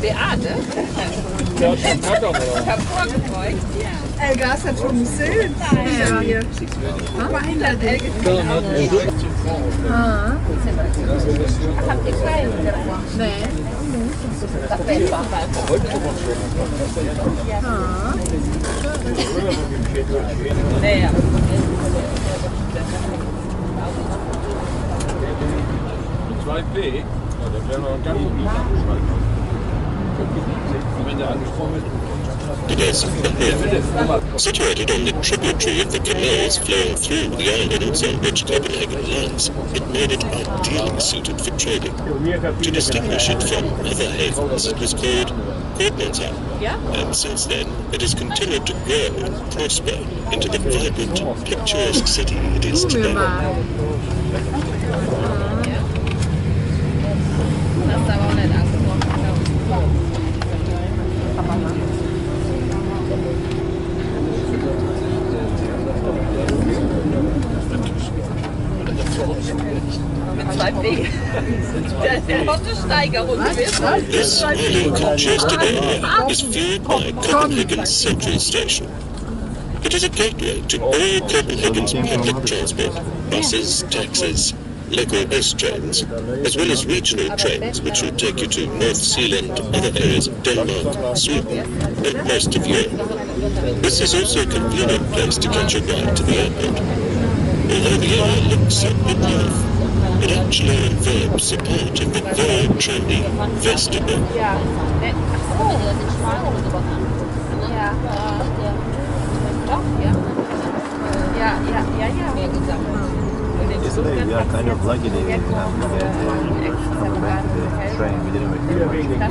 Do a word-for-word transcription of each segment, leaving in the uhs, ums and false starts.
Theater? Ja, schon hat er aber. Hervorgebeugt, ja. Elga hat schon gesehen. Ja, hier. Behindert Elga. Ah. Habt ihr zwei? Nee. Das wäre einfach. Ah. Naja. zwei B? Ja, das wäre noch ein ganz gut angeschaltet. Wenn der angesprochen wird. It is situated on the tributary of the canals flowing through the islands on which Copenhagen lies. It made it ideally suited for trading. To distinguish it from other havens, it was called Koopmanshavn. And since then, it has continued to grow and prosper into the vibrant, picturesque city it is today. Das ist aber auch nicht angesprochen. Mit zwei B. Der Hottesteigerung gewesen. This highly congested area is fueled by Copenhagen's Central Station. It is a gateway to all Copenhagen's public transport, buses, taxis, local bus trains, as well as regional trains which will take you to North Zealand, other areas of Denmark, Sweden, and most of Europe. This is also a convenient place to catch a ride to the airport. Although the area looks so big, it actually involves a part of the very trendy vestibule. Ja. Ja. Doch, ja. Ja, ja, ja, ja. Mehr gesagt. Yesterday we are kind of lucky that we didn't have to get coming back to the train. We didn't make it much.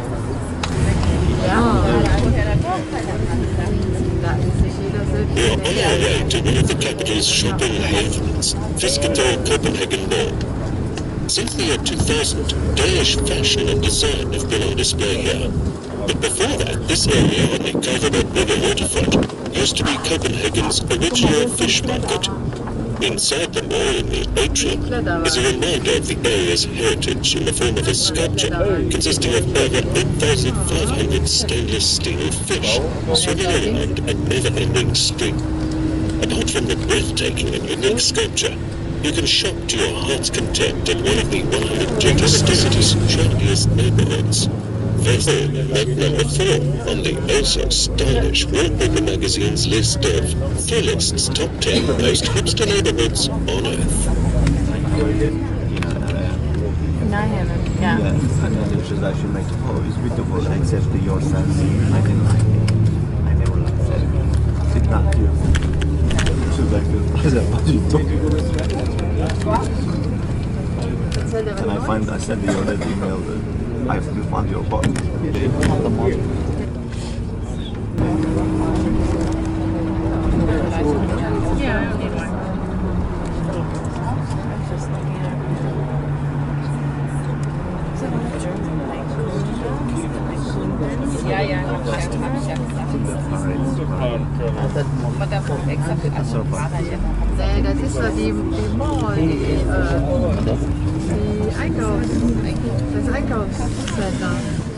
We are on our way to one of the capital's shopping havens, Fisketorp Copenhagen Mall. Since the year two thousand, Danish fashion and design have been on display here. But before that, this area on the Kavaret River waterfront used to be Copenhagen's original fish market. Inside the mall in the atrium is a reminder of the area's heritage in the form of a sculpture consisting of over eight thousand five hundred stainless steel fish swimming around a never-ending stream. Apart from the breathtaking and unique sculpture, you can shop to your heart's content at one of the one hundred city's trendiest neighborhoods. There's at number four on the also stylish Wallpaper magazine's list of Thrillist's top ten most hipster neighborhoods on earth. Nein, ja. Yeah, and then it just actually makes it, oh, it's beautiful, except your sense. I didn't like it. I never liked it. It's not you. She's like, what are you talking about? And I find, I sent you that email that I have to find your box. Ja, Ja, ja, hab ich ja, hab ich ja gesagt. Und da kommt extra für also Fahrrad, ja. Nee, das ist ja die, die Mall, die, äh, die Einkaufs... das Einkaufscenter.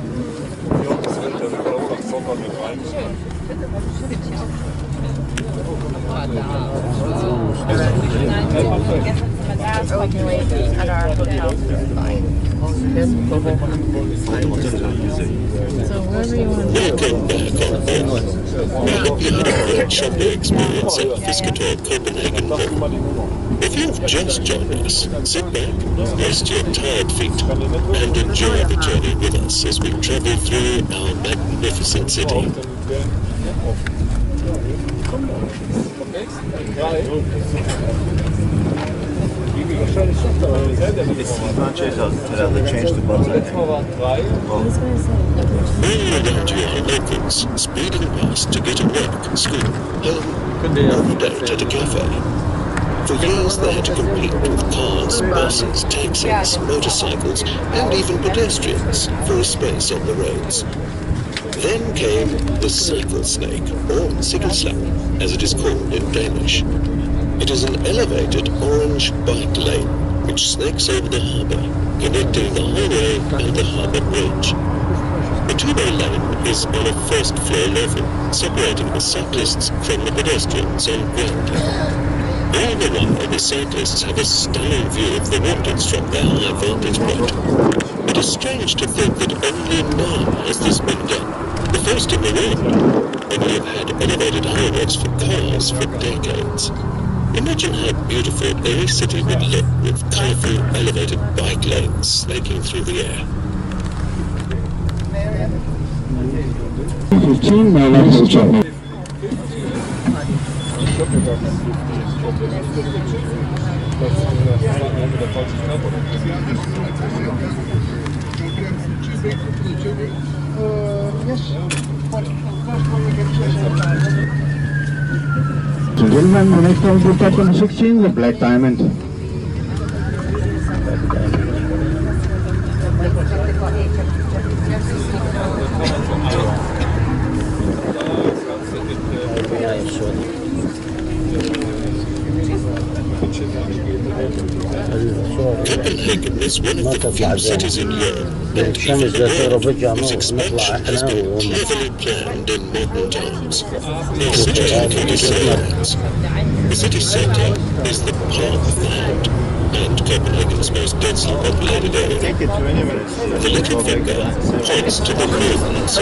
So wherever you want to go. Welcome back on board. You had a great shopping experience at Fisketorp Copenhagen Mall. If you've just joined us, sit back, rest your tired feet, and enjoy the journey with us as we travel through our magnificent city. It's not changed out, they changed the button. All around you are locals, speeding past to get to work, school, home, or a date at a cafe. For years they had to compete with cars, buses, taxis, motorcycles, and even pedestrians for a space on the roads. Then came the cycle snake, or cykelslag, as it is called in Danish. It is an elevated orange bike lane which snakes over the harbour, connecting the highway and the harbour bridge. The two-way lane is on a first-floor level, separating the cyclists from the pedestrians on ground level. All the while, the cyclists have a stunning view of the waters from their high vantage point. It is strange to think that only now has this been done, the first in the world, when we have had elevated highways for cars for decades. Imagine how beautiful any city would look with colourful elevated bike lanes snaking through the air. fifteen miles journey. Gentlemen, the next one will take on sixteen, the Black Diamond. Copenhagen is one of the few cities in Europe that even whose expansion has been carefully planned in modern times. The city The city centre is the palm of the hand, and Copenhagen's most densely populated area. The little finger points to the moons.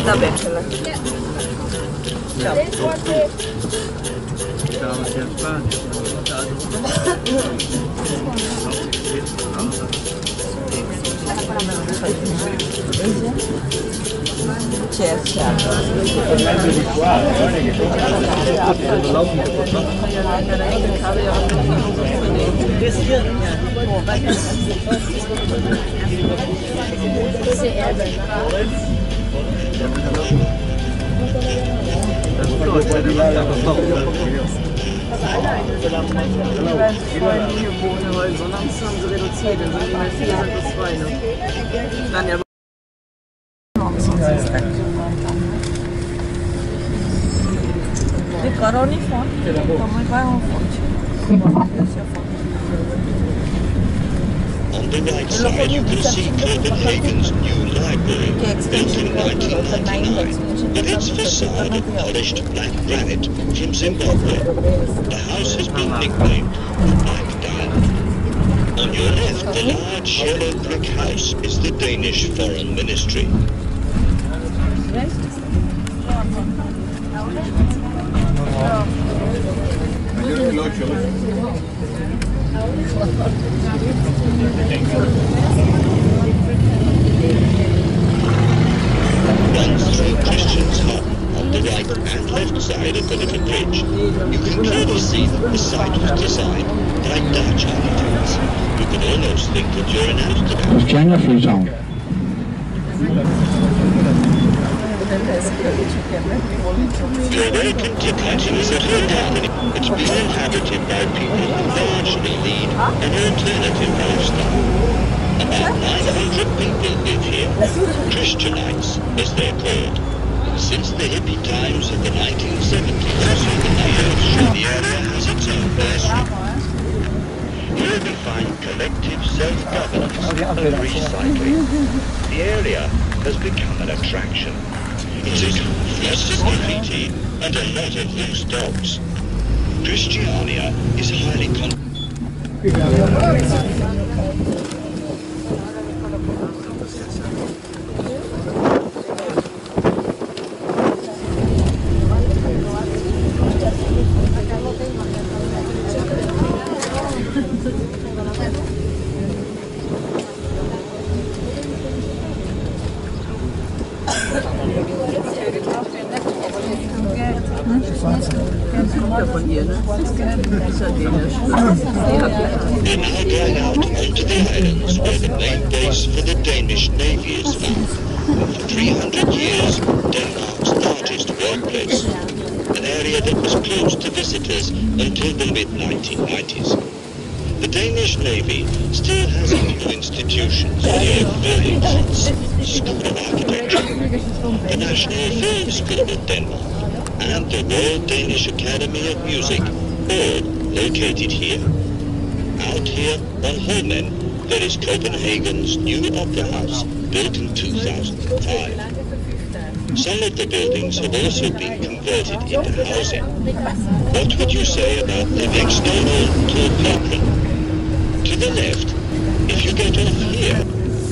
Decorou o uniforme, tua mãe vai ao On the right side, you can see Copenhagen's new library, built in nineteen ninety-nine, with its facade of polished black granite from Zimbabwe. The house has been nicknamed the Black Diamond. On your left, the large yellow brick house is the Danish Foreign Ministry. Once through Christian's Hut, on the right and left side of the little bridge, you can clearly see that the site was designed by Dutch architects. You can almost think that you're in Amsterdam. China Freetown. You're welcome to Katinizatun Germany. It's been inhabited by people who largely lead an alternative lifestyle. About nine hundred people live here, Christianites as they're called. Since the hippie times of the nineteen seventies, the area has its own nursery. Here we find collective self-governance and recycling. The area has become an attraction. It is less graffiti and a lot of loose dogs. Christiania is highly con- We're now going out onto the islands where the main base for the Danish Navy is found. For three hundred years, Denmark's largest workplace. An area that was closed to visitors until the mid nineteen nineties. The Danish Navy still has a few institutions, the Air Flight School of Architecture, the National Film School of Denmark, and the Royal Danish Academy of Music, all located here. Out here on Holmen, there is Copenhagen's new opera house, built in two thousand five. Some of the buildings have also been converted into housing. What would you say about the external Tor Apron? To the left, if you get off here.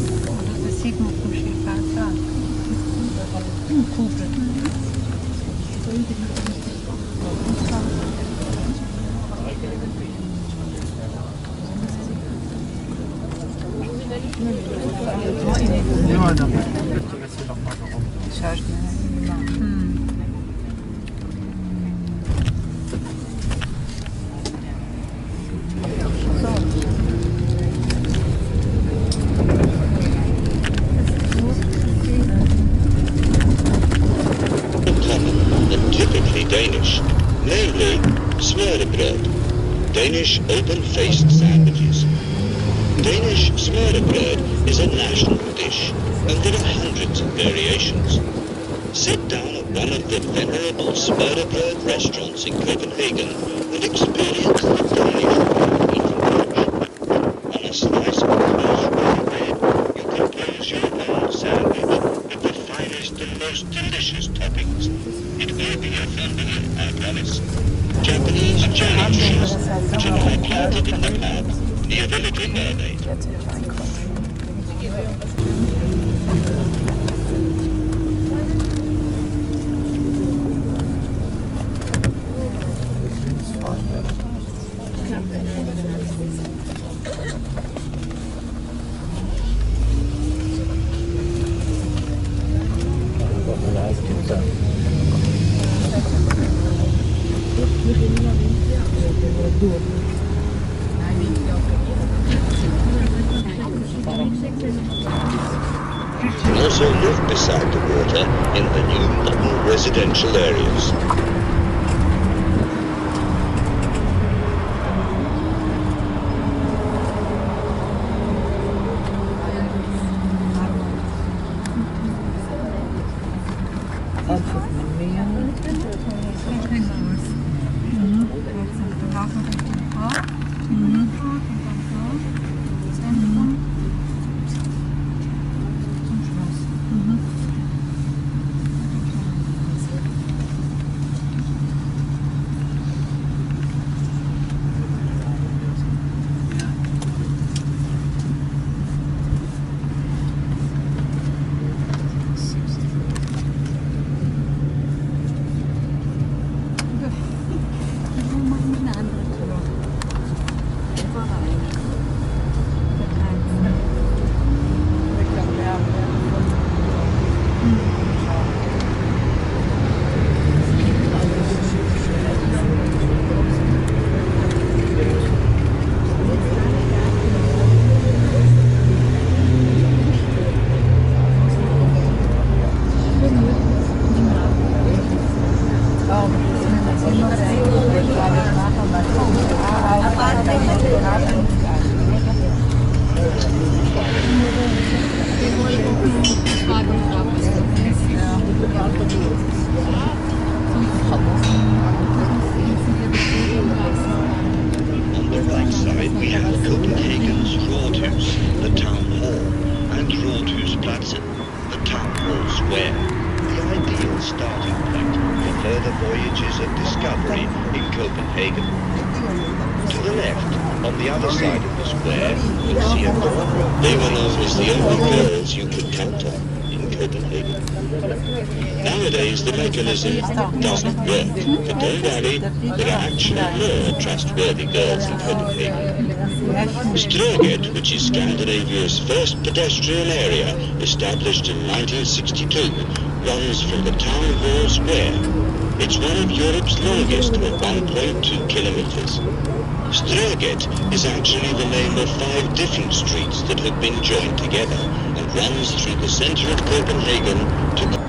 Danish, namely smørrebrød, Danish open-faced sandwiches. Danish smørrebrød is a national dish, and there are hundreds of variations. Sit down at one of the venerable smørrebrød restaurants in Copenhagen and experience the Danish way of eating. On a slice of fresh bread, you compose your own sandwich with the finest and most delicious toppings. It will be a fun meal, I promise. Japanese giant dishes, which are now planted in the park near the Little Mermaid. You can also live beside the water in the new modern residential areas. Voyages of discovery in Copenhagen. To the left, on the other side of the square, you'll see a door. They were known as the only girls you could count on in Copenhagen. Nowadays, the mechanism doesn't work, but don't worry, there are actually more trustworthy girls in Copenhagen. Strøget, which is Scandinavia's first pedestrian area, established in nineteen sixty-two, runs from the town hall square. It's one of Europe's longest at one point two kilometers. Strøget is actually the name of five different streets that have been joined together and runs through the center of Copenhagen to